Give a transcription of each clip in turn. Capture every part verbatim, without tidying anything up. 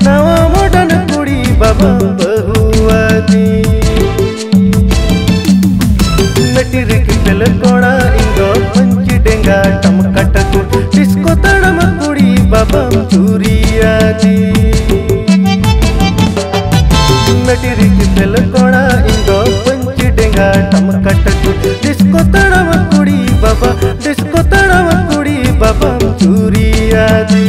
नवा मॉडर्न कुड़ी बाबा बहुआदी मेट्रिक फेल कोड़ा इंगो पंची डेंगा टमकटकु डिस्को तड़म कुड़ी बाबा चूरियादी मेट्रिक फेल कोड़ा इंगो पंची डेंगा टमकटकु डिस्को तड़म कुड़ी बाबा डिस्को तड़म कुड़ी बाबा चूरियादी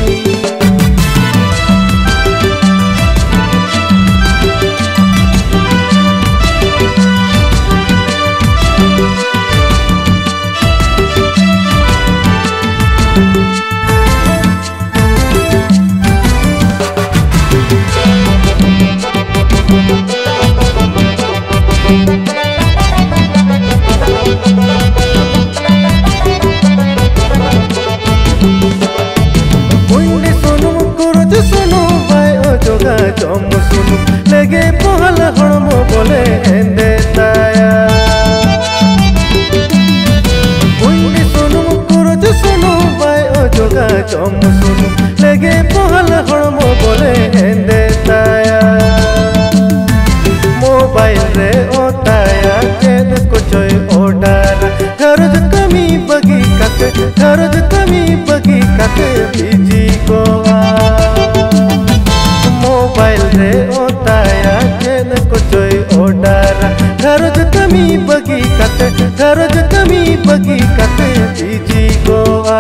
जम सुनु लेगे पहल हड़म बोले एंदे ताया पुण्य सुनु कुरज सुनु बाय अजोगा जम सुनु लेगे पहल हड़म बोले एंदे ताया मोबाइल रे ओताया केद कोचोय ओडार खर्च कमी बगी काके खर्च कमी बगी काके बीजी गोवा मोबाइल रे ओताया केन कोचोय ओडारा खर्च कमी बगी काते खर्च कमी बगी काते बीजी गोवा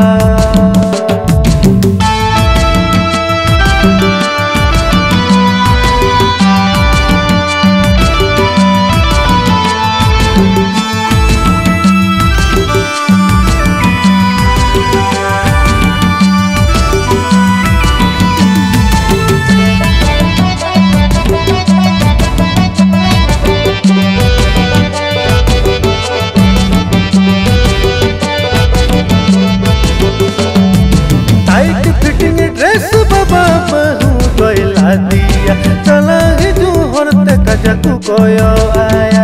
टाइट फिटिंग ड्रेस बाबा बहु गइला दिया चला ही तू हरते कजकु कोयो आया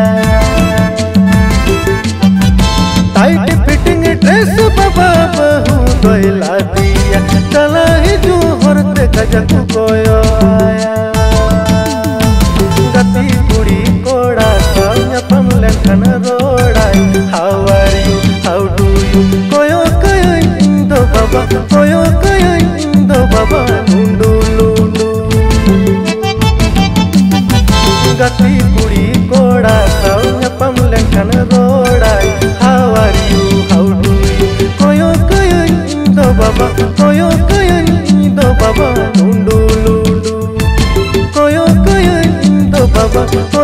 टाइट फिटिंग ड्रेस बाबा बहु गइला दिया चला ही तू हरते कजकु कोयो आया गति बुड़ी कोड़ा कान्या पमले खन रोड़ाई how are you how do you कोयो कोयो इंदो बाबा कोयो कोयो इंदो बाबा लुंडू लुंडू गति बुड़ी कोड़ा कान्या पमले खन रोड़ाई how are you how do you कोयो कोयो इंदो बाबा कोयो कोयो इंदो बाबा लुंडू लुंडू कोयो कोयो इंदो बाबा